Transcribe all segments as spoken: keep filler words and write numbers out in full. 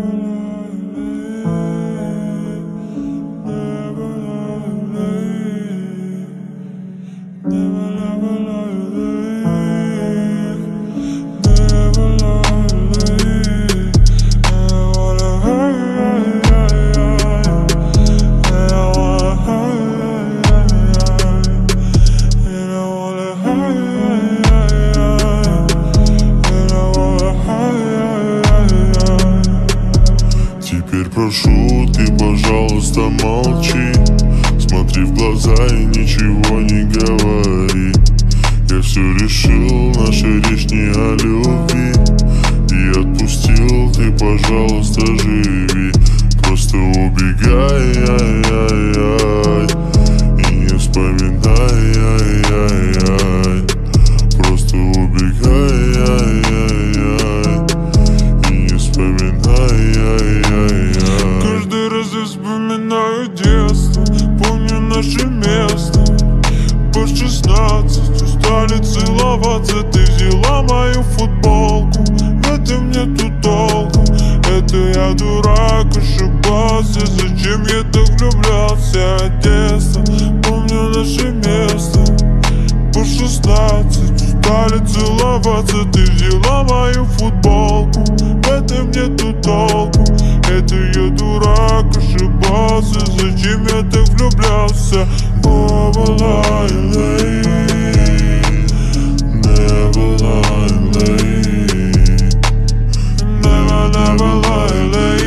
Теперь прошу, ты, пожалуйста, молчи. Смотри в глаза и ничего не говори. Я все решил, наша речь не о любви. И отпустил, ты, пожалуйста, живи. Просто убегай, ай-яй-яй, и не вспоминай, ай-яй-яй. Просто убегай, ай-яй-яй, и не вспоминай, ай-яй-яй. Каждый раз я вспоминаю детство, помню наше место. По шестнадцать устали целоваться, ты взяла мою футболку. В этом нету толку, это я дурак, ошибался. Зачем я так влюблялся? Детство, помню наше место. По шестнадцать устали целоваться, ты взяла мою футболку. В этом нету толку, это я дурак, ошибался. Зачем я так влюблялся? Never lie late, never lie late, never, never lie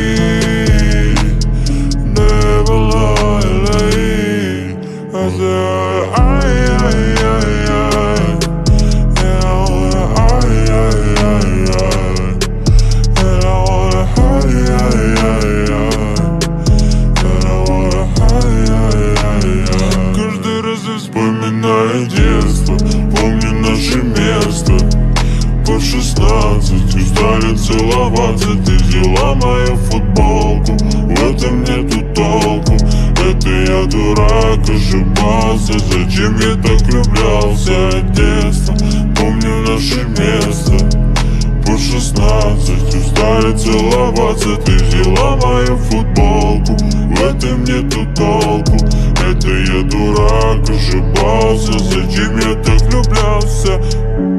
late, never lie late. I said, ay, ay, ay, ay, and I wanna, ay, ay, ay, ay, and I wanna, ay, ay, ay, ay, and I wanna, ay, ay, ay, ay. Каждый раз я вспоминаю детство, помню наше место. По шестнадцать устали целоваться, ты взяла мою футболку. В этом нету толку, это я дурак, ошибался. Зачем я так влюблялся? Детство, помню наше место. По шестнадцать устали целоваться, ты взяла мою футболку. В этом нету толку, это я дурак, ошибался. Зачем я так влюблялся?